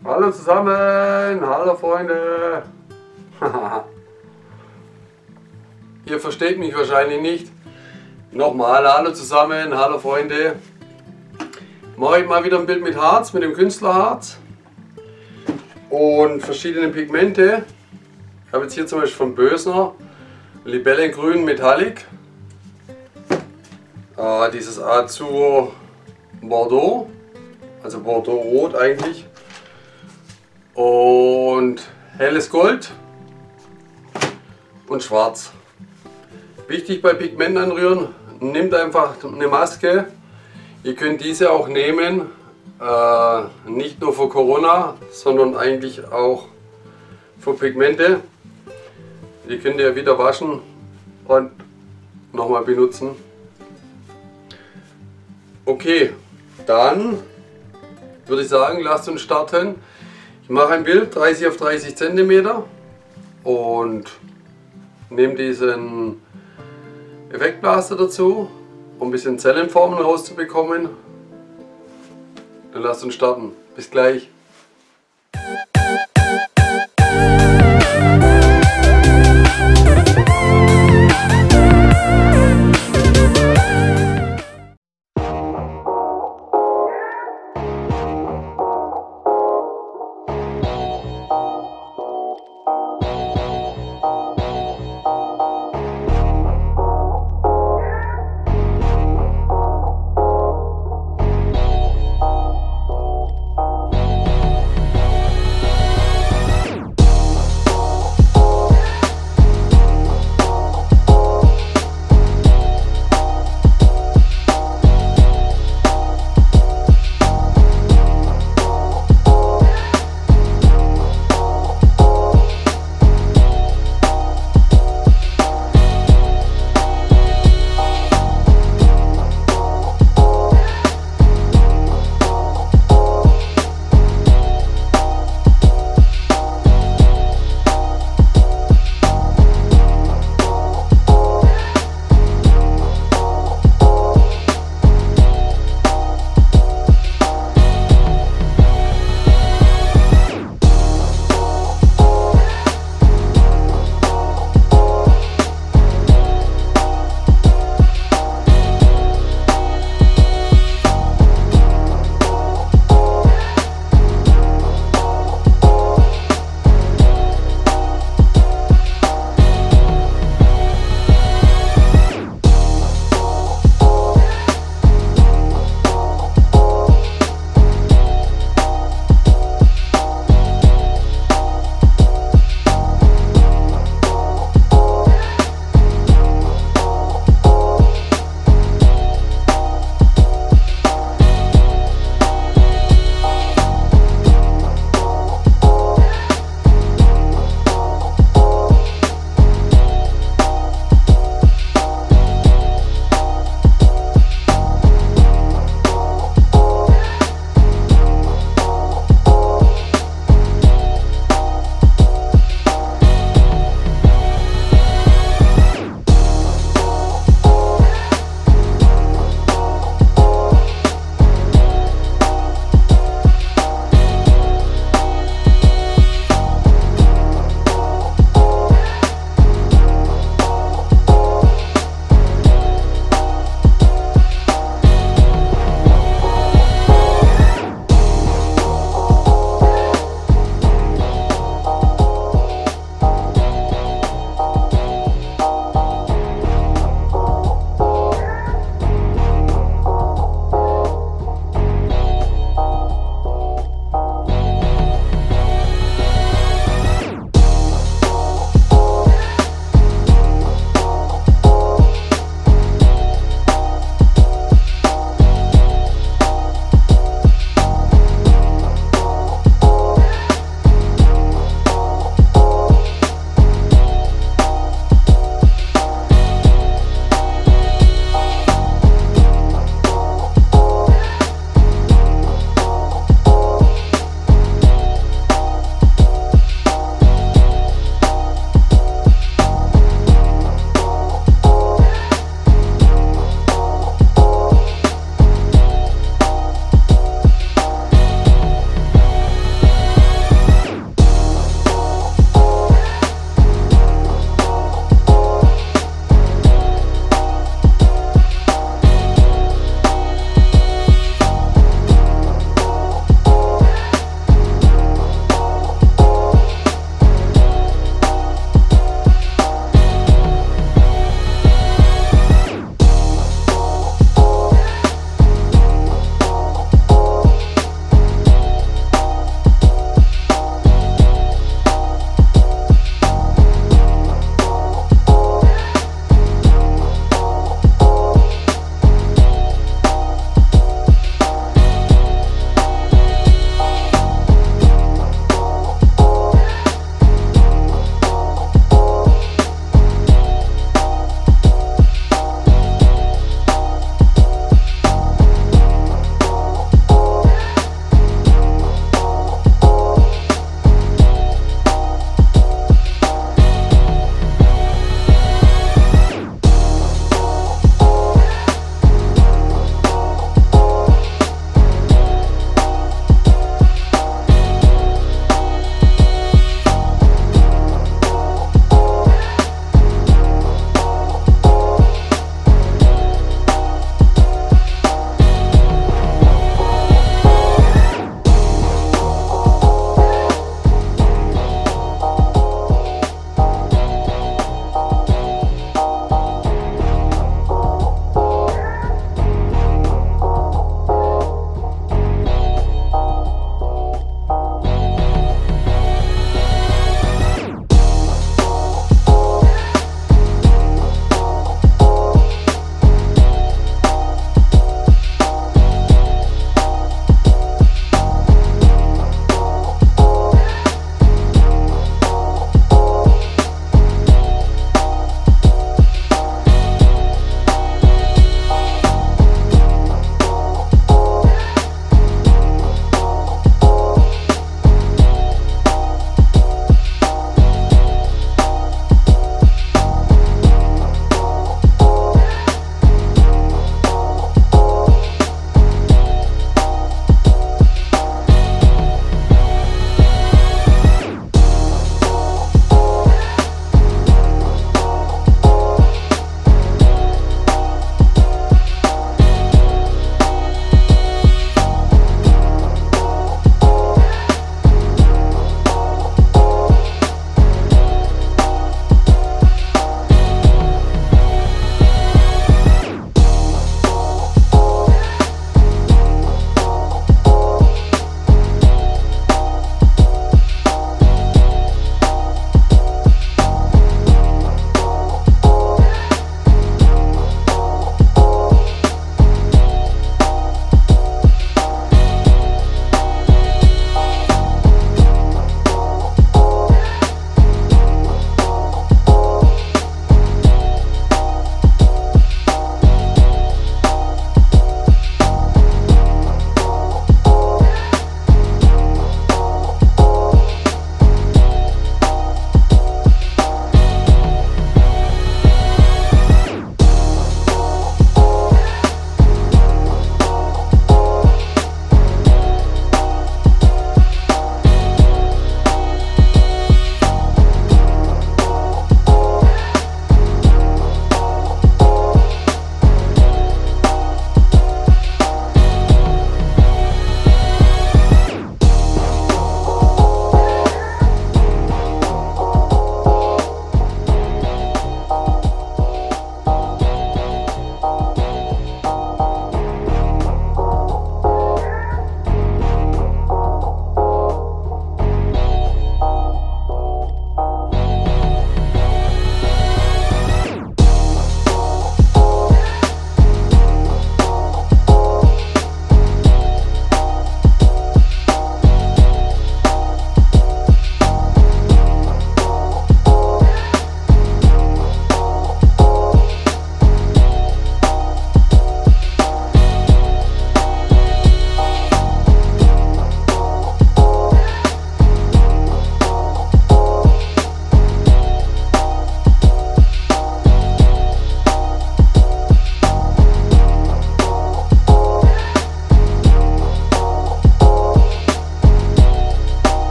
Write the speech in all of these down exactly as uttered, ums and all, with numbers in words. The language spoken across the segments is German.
Hallo zusammen, hallo Freunde. Ihr versteht mich wahrscheinlich nicht. Nochmal, hallo zusammen, hallo Freunde. Mache ich mal wieder ein Bild mit Harz, mit dem Künstlerharz und verschiedene Pigmente. Ich habe jetzt hier zum Beispiel von Bösner Libellengrün Metallic, äh, dieses Azur Bordeaux, also Bordeaux Rot eigentlich, und helles Gold und Schwarz. Wichtig bei Pigmenten anrühren, nehmt einfach eine Maske. Ihr könnt diese auch nehmen, äh, nicht nur für Corona, sondern eigentlich auch für Pigmente. Die könnt ihr wieder waschen und nochmal benutzen. Okay, dann würde ich sagen, lasst uns starten. Ich mache ein Bild dreißig auf dreißig Zentimeter und nehme diesen Effektblaster dazu, um ein bisschen Zellenformen rauszubekommen. Dann lasst uns starten. Bis gleich.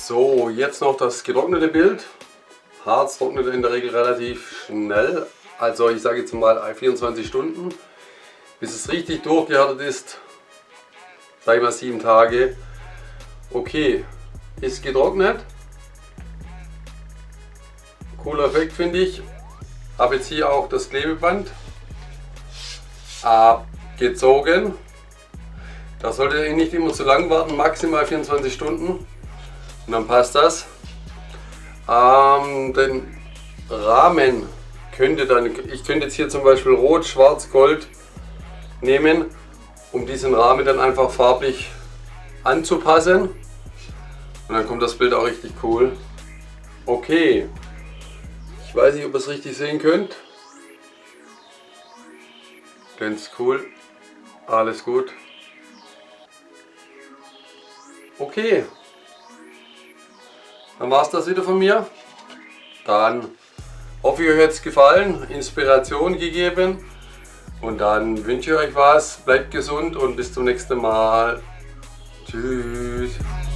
So, jetzt noch das getrocknete Bild. Harz trocknet in der Regel relativ schnell. Also ich sage jetzt mal vierundzwanzig Stunden. Bis es richtig durchgehärtet ist, sage ich mal sieben Tage. Okay, ist getrocknet. Cooler Effekt finde ich. Habe jetzt hier auch das Klebeband abgezogen. Da solltet ihr nicht immer zu lang warten, maximal vierundzwanzig Stunden. Und dann passt das. Ähm, den Rahmen könnte dann, ich könnte jetzt hier zum Beispiel Rot, Schwarz, Gold nehmen, um diesen Rahmen dann einfach farblich anzupassen. Und dann kommt das Bild auch richtig cool. Okay. Ich weiß nicht, ob ihr es richtig sehen könnt. Ganz cool. Alles gut. Okay. Dann war es das wieder von mir. Dann hoffe ich, euch hat es gefallen, Inspiration gegeben. Und dann wünsche ich euch was. Bleibt gesund und bis zum nächsten Mal. Tschüss.